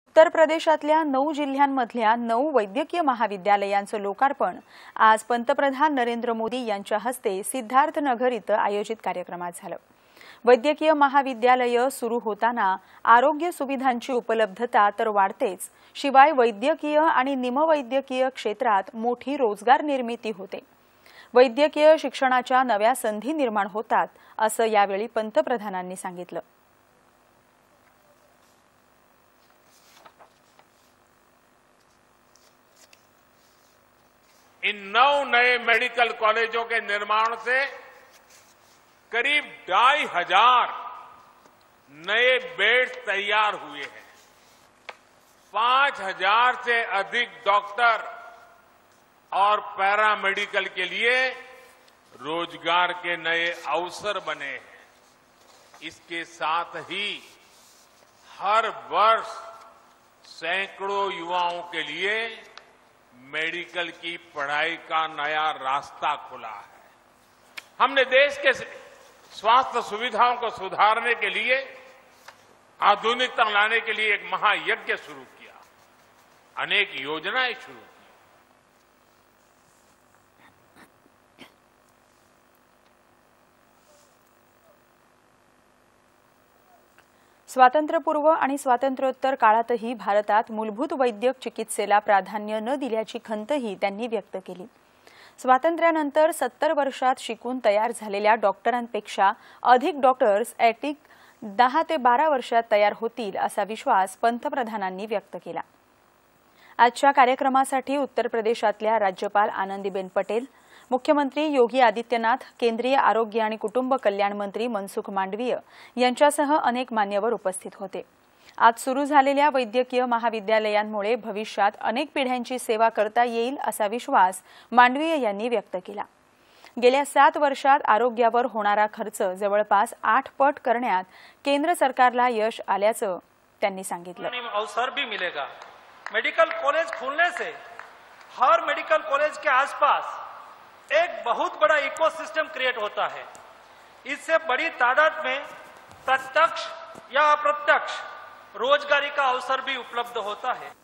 उत्तर प्रदेशातल्या 9 जिल्ह्यांमधल्या 9 वैद्यकीय महाविद्यालयांचं लोकार्पण आज पंतप्रधान नरेंद्र मोदी यांच्या हस्ते सिद्धार्थ नगर इथं आयोजित कार्यक्रमात झालं। वैद्यकीय महाविद्यालय सुरू होताना आरोग्य सुविधांची उपलब्धता तर वाढतेच, शिवाय वैद्यकीय आणि निमवैद्यकीय क्षेत्रात मोठी रोजगार निर्मिती होते। वैद्यकीय शिक्षणाच्या नव्या संधी निर्माण होतात असं यावेळी पंतप्रधानांनी सांगितलं। इन 9 नए मेडिकल कॉलेजों के निर्माण से करीब 2500 नए बेड्स तैयार हुए हैं। 5000 से अधिक डॉक्टर और पैरामेडिकल के लिए रोजगार के नए अवसर बने हैं। इसके साथ ही हर वर्ष सैकड़ों युवाओं के लिए मेडिकल की पढ़ाई का नया रास्ता खुला है। हमने देश के स्वास्थ्य सुविधाओं को सुधारने के लिए, आधुनिकता लाने के लिए एक महायज्ञ शुरू किया, अनेक योजनाएं शुरू की। स्वातंत्र्यपूर्व आणि स्वातंत्र्योत्तर काळातही भारतात मूलभूत वैद्यक चिकित्सेला प्राधान्य न दिल्याची खंतही त्यांनी व्यक्त केली। स्वातंत्र्यानंतर 70 वर्षात शिकून तयार झालेल्या डॉक्टरांपेक्षा अधिक डॉक्टर्स ऐटिक 10 ते 12 वर्षात तयार होतील असा विश्वास पंतप्रधानांनी व्यक्त केला। आजच्या कार्यक्रमासाठी उत्तर प्रदेशातल्या राज्यपाल आनंदीबेन पटेल, मुख्यमंत्री योगी आदित्यनाथ, केंद्रीय आरोग्य आणि कुटुंब कल्याण मंत्री मनसुख मांडवीय यांच्यासह अनेक मान्यवर उपस्थित होते। आज सुरू झालेल्या वैद्यकीय महाविद्यालयांमुळे भविष्यात अनेक पिढ्यांची सेवा करता येईल असा विश्वास मांडवीय यांनी व्यक्त केला। गेल्या 7 वर्षात आरोग्यावर होणारा खर्च जवळपास 8 पट करण्यात केंद्र सरकारला यश आल्याचं त्यांनी सांगितलं। अवसर भी मिलेगा। मेडिकल कॉलेज खुलने से हर मेडिकल कॉलेज के आसपास एक बहुत बड़ा इकोसिस्टम क्रिएट होता है। इससे बड़ी तादाद में प्रत्यक्ष या अप्रत्यक्ष रोजगारी का अवसर भी उपलब्ध होता है।